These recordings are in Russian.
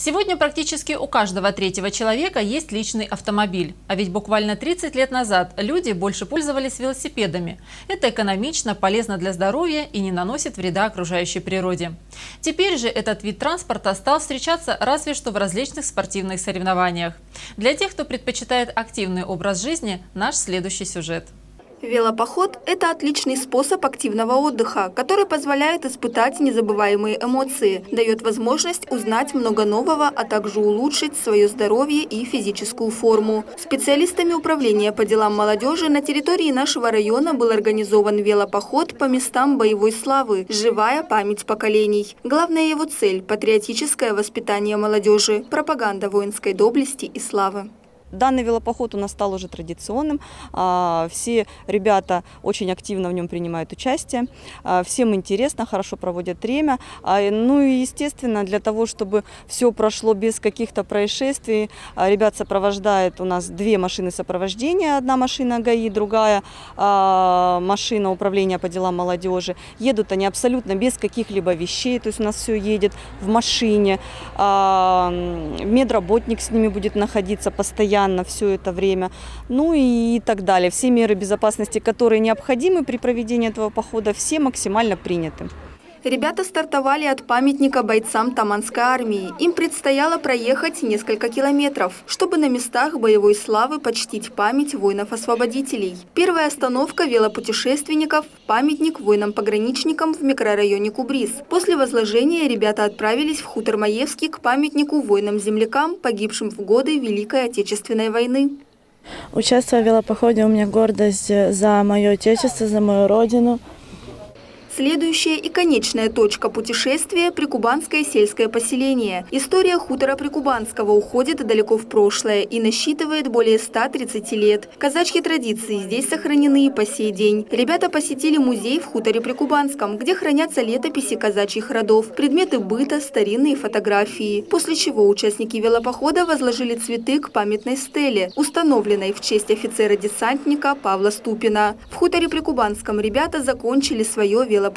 Сегодня практически у каждого третьего человека есть личный автомобиль. А ведь буквально 30 лет назад люди больше пользовались велосипедами. Это экономично, полезно для здоровья и не наносит вреда окружающей природе. Теперь же этот вид транспорта стал встречаться разве что в различных спортивных соревнованиях. Для тех, кто предпочитает активный образ жизни, наш следующий сюжет. Велопоход – это отличный способ активного отдыха, который позволяет испытать незабываемые эмоции, дает возможность узнать много нового, а также улучшить свое здоровье и физическую форму. Специалистами управления по делам молодежи на территории нашего района был организован велопоход по местам боевой славы «Живая память поколений». Главная его цель – патриотическое воспитание молодежи, пропаганда воинской доблести и славы. Данный велопоход у нас стал уже традиционным. Все ребята очень активно в нем принимают участие. Всем интересно, хорошо проводят время. Ну и, естественно, для того, чтобы все прошло без каких-то происшествий, ребят сопровождает у нас две машины сопровождения. Одна машина ГАИ, другая машина управления по делам молодежи. Едут они абсолютно без каких-либо вещей, то есть у нас все едет в машине. Медработник с ними будет находиться постоянно все это время, ну и так далее. Все меры безопасности, которые необходимы при проведении этого похода, все максимально приняты. Ребята стартовали от памятника бойцам Таманской армии. Им предстояло проехать несколько километров, чтобы на местах боевой славы почтить память воинов-освободителей. Первая остановка велопутешественников – памятник воинам-пограничникам в микрорайоне Кубрис. После возложения ребята отправились в хутор Маевский к памятнику воинам-землякам, погибшим в годы Великой Отечественной войны. Участвуя в велопоходе, у меня гордость за мое отечество, за мою родину. Следующая и конечная точка путешествия – Прикубанское сельское поселение. История хутора Прикубанского уходит далеко в прошлое и насчитывает более 130 лет. Казачьи традиции здесь сохранены и по сей день. Ребята посетили музей в хуторе Прикубанском, где хранятся летописи казачьих родов, предметы быта, старинные фотографии. После чего участники велопохода возложили цветы к памятной стеле, установленной в честь офицера-десантника Павла Ступина. В хуторе Прикубанском ребята закончили свое велопутешествие.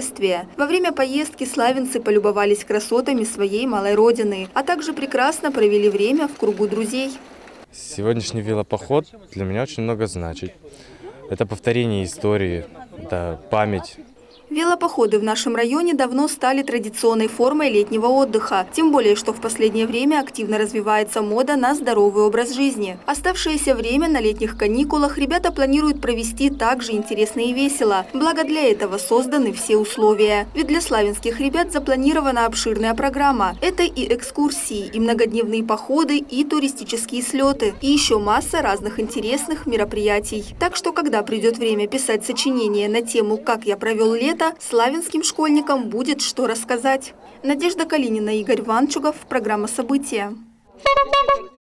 Во время поездки славянцы полюбовались красотами своей малой родины, а также прекрасно провели время в кругу друзей. Сегодняшний велопоход для меня очень много значит. Это повторение истории, это память. Велопоходы в нашем районе давно стали традиционной формой летнего отдыха. Тем более, что в последнее время активно развивается мода на здоровый образ жизни. Оставшееся время на летних каникулах ребята планируют провести также интересно и весело. Благо для этого созданы все условия. Ведь для славянских ребят запланирована обширная программа. Это и экскурсии, и многодневные походы, и туристические слеты, и еще масса разных интересных мероприятий. Так что, когда придет время писать сочинение на тему «Как я провел лето», славянским школьникам будет что рассказать. Надежда Калинина, Игорь Ванчугов, программа «События».